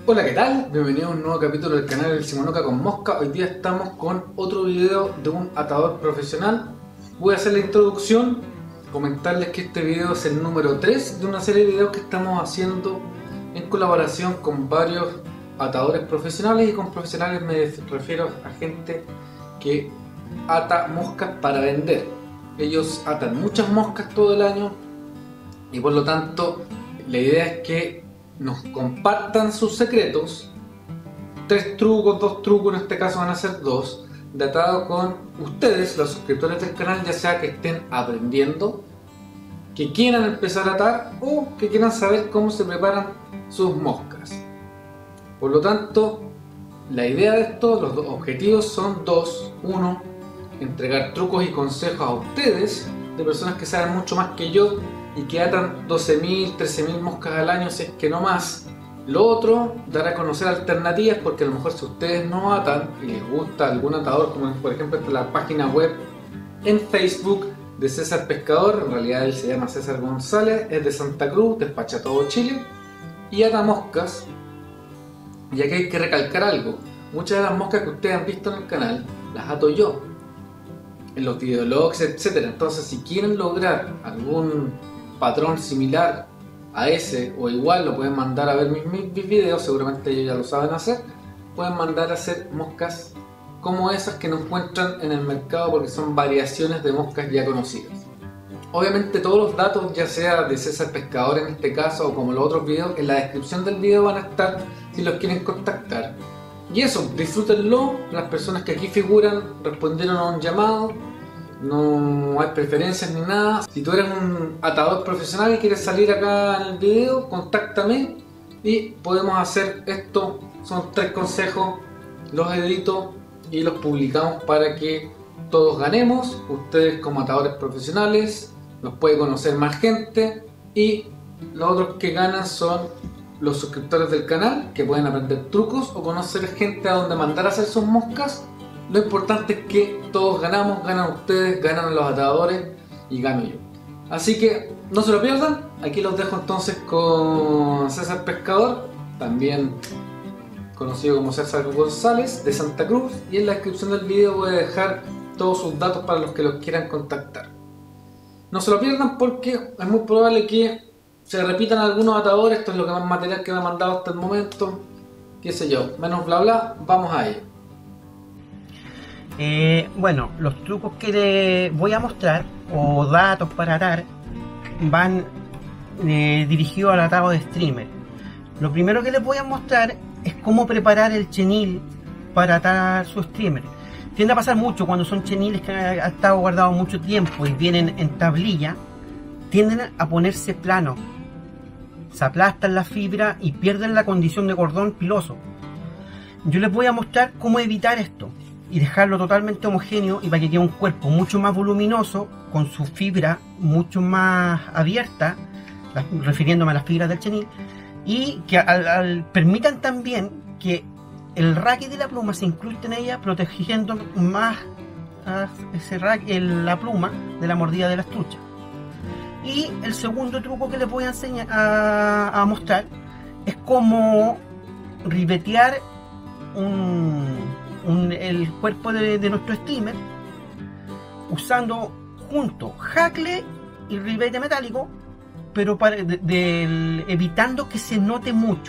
Hola, ¿qué tal? Bienvenido a un nuevo capítulo del canal del Simonuca con Mosca. Hoy día estamos con otro video de un atador profesional. Voy a hacer la introducción, comentarles que este video es el número 3 de una serie de videos que estamos haciendo en colaboración con varios atadores profesionales, y con profesionales me refiero a gente que ata moscas para vender. Ellos atan muchas moscas todo el año y por lo tanto la idea es que nos compartan sus secretos, 3 trucos, 2 trucos, en este caso van a ser 2, de atado con ustedes, los suscriptores del canal, ya sea que estén aprendiendo, que quieran empezar a atar o que quieran saber cómo se preparan sus moscas. Por lo tanto, la idea de esto, los objetivos son 2. 1, entregar trucos y consejos a ustedes de personas que saben mucho más que yo y que atan 12.000, 13.000 moscas al año, si es que no más. Lo otro, dar a conocer alternativas, porque a lo mejor si ustedes no atan y les gusta algún atador, como por ejemplo la página web en Facebook de César Pescador, en realidad él se llama César González, es de Santa Cruz, despacha todo Chile y ata moscas. Y aquí hay que recalcar algo: muchas de las moscas que ustedes han visto en el canal las ato yo en los videologs, etc. Entonces, si quieren lograr algún patrón similar a ese o igual, lo pueden mandar a ver mis videos, seguramente ellos ya lo saben hacer. Pueden mandar a hacer moscas como esas que no encuentran en el mercado, porque son variaciones de moscas ya conocidas. Obviamente todos los datos, ya sea de César Pescador en este caso o como los otros videos, en la descripción del video van a estar si los quieren contactar. Y eso, disfrútenlo. Las personas que aquí figuran respondieron a un llamado, no hay preferencias ni nada. Si tú eres un atador profesional y quieres salir acá en el video, contáctame y podemos hacer esto. Son 3 consejos, los edito y los publicamos para que todos ganemos. Ustedes como atadores profesionales, los puede conocer más gente, y los otros que ganan son los suscriptores del canal, que pueden aprender trucos o conocer gente a donde mandar a hacer sus moscas. Lo importante es que todos ganamos, ganan ustedes, ganan los atadores y gano yo. Así que no se lo pierdan. Aquí los dejo entonces con César Pescador, también conocido como César González, de Santa Cruz, y en la descripción del video voy a dejar todos sus datos para los que los quieran contactar. No se lo pierdan porque es muy probable que se repitan algunos atadores. Esto es lo que más material que me ha mandado hasta el momento, qué sé yo, menos bla bla, vamos a ello. Bueno, los trucos que le voy a mostrar, o datos para atar, van dirigidos al atado de streamer. Lo primero que les voy a mostrar es cómo preparar el chenil para atar su streamer. Tiende a pasar mucho cuando son cheniles que han estado guardados mucho tiempo y vienen en tablilla, tienden a ponerse planos, se aplastan la fibra y pierden la condición de cordón piloso. Yo les voy a mostrar cómo evitar esto y dejarlo totalmente homogéneo, y para que quede un cuerpo mucho más voluminoso, con su fibra mucho más abierta, refiriéndome a las fibras del chenil, y que permitan también que el raquet de la pluma se incruste en ella, protegiendo más la pluma de la mordida de las truchas. Y el segundo truco que les voy a enseñar a mostrar es cómo ribetear el cuerpo de nuestro streamer usando junto hackle y ribete metálico, pero evitando que se note mucho.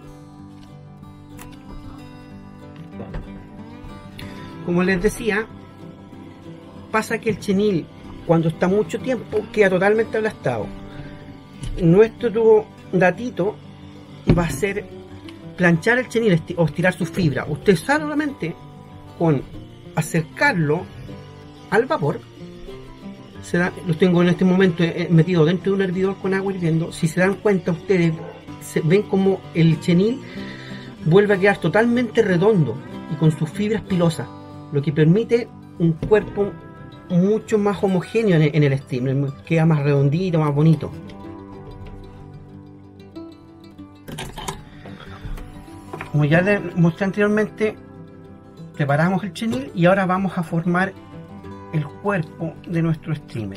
Como les decía, pasa que el chenil, cuando está mucho tiempo, queda totalmente aplastado. Nuestro datito va a ser planchar el chenil o estirar su fibra. Usted solamente con acercarlo al vapor, lo tengo en este momento metido dentro de un hervidor con agua hirviendo. Si se dan cuenta, ustedes ven como el chenil vuelve a quedar totalmente redondo y con sus fibras pilosas, lo que permite un cuerpo mucho más homogéneo en el streamer, queda más redondito, más bonito. Como ya les mostré anteriormente, preparamos el chenil y ahora vamos a formar el cuerpo de nuestro streamer.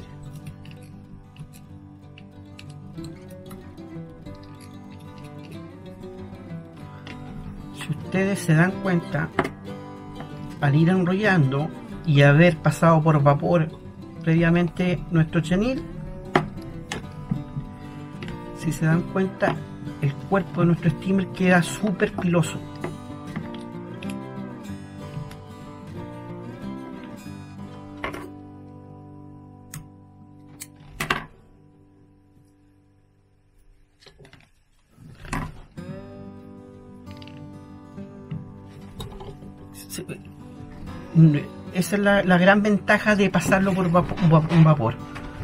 ustedes se dan cuenta, al ir enrollando y haber pasado por vapor previamente nuestro chenil, si se dan cuenta, el cuerpo de nuestro steamer queda súper piloso. Esa es la gran ventaja de pasarlo por un vapor.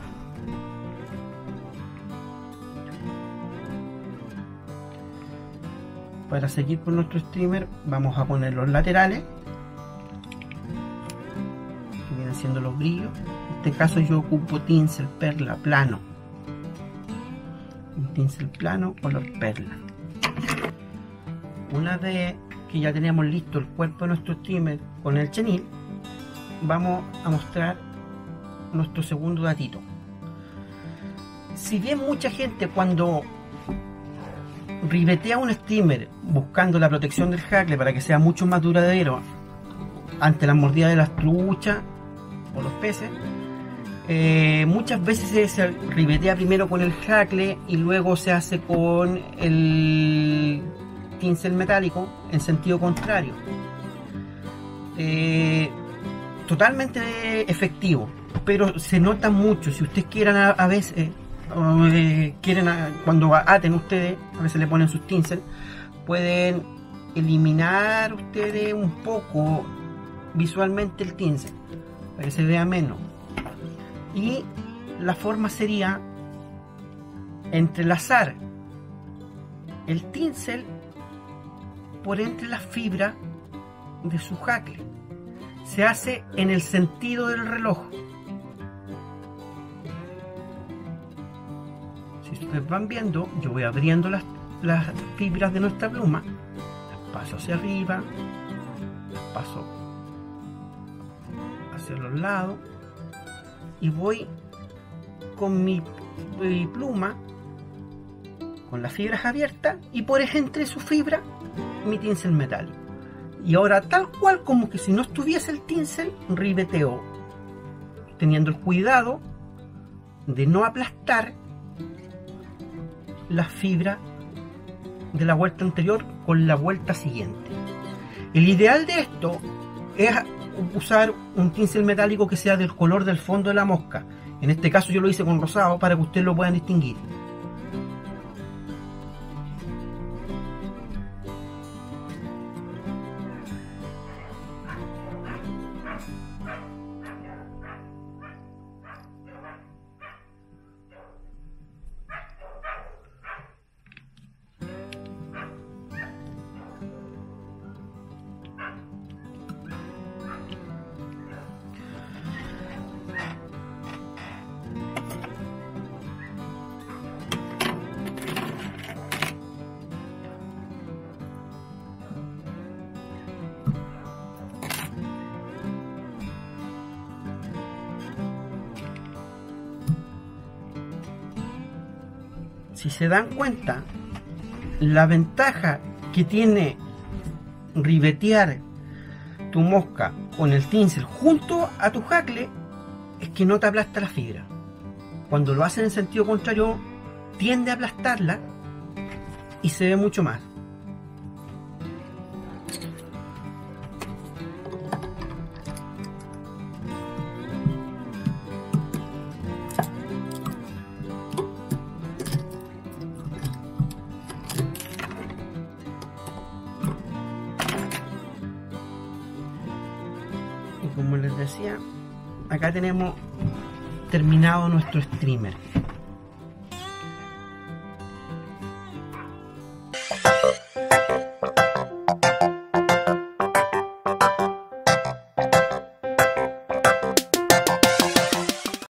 Para seguir con nuestro steamer vamos a poner los laterales, que vienen siendo los brillos. En este caso yo ocupo tinsel perla plano, un tinsel plano color perla. Una vez que ya tenemos listo el cuerpo de nuestro steamer con el chenil, vamos a mostrar nuestro segundo datito. Si bien mucha gente cuando ribetea un steamer buscando la protección del hackle para que sea mucho más duradero ante la mordida de las truchas o los peces, muchas veces se ribetea primero con el hackle y luego se hace con el tinsel metálico en sentido contrario. Totalmente efectivo, pero se nota mucho. Si ustedes quieran a veces cuando aten ustedes, a veces le ponen sus tinsel, pueden eliminar ustedes un poco visualmente el tinsel para que se vea menos, y la forma sería entrelazar el tinsel por entre las fibras de su hackle. Se hace en el sentido del reloj. Si ustedes van viendo, yo voy abriendo las fibras de nuestra pluma, las paso hacia arriba, las paso hacia los lados y voy con mi pluma con las fibras abiertas y por entre sus fibras mi tinsel metálico. Y ahora, tal cual como que si no estuviese el tinsel, ribeteo, teniendo el cuidado de no aplastar las fibras de la vuelta anterior con la vuelta siguiente. El ideal de esto es usar un tinsel metálico que sea del color del fondo de la mosca. En este caso yo lo hice con rosado para que ustedes lo puedan distinguir. Si se dan cuenta, la ventaja que tiene ribetear tu mosca con el tinsel junto a tu hackle es que no te aplasta la fibra. Cuando lo hacen en sentido contrario, tiende a aplastarla y se ve mucho más. Como les decía, acá tenemos terminado nuestro streamer.